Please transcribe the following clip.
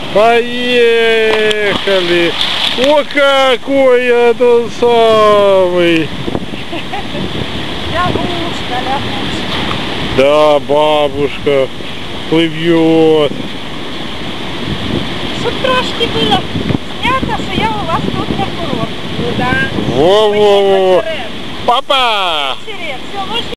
Поехали! О, какой я тут самый! Лягушка, лягушка. Да, бабушка плывет. Щоб трошки було снято, що я у вас тут на курорт. Ну да. Во-во-во! Папа! Все,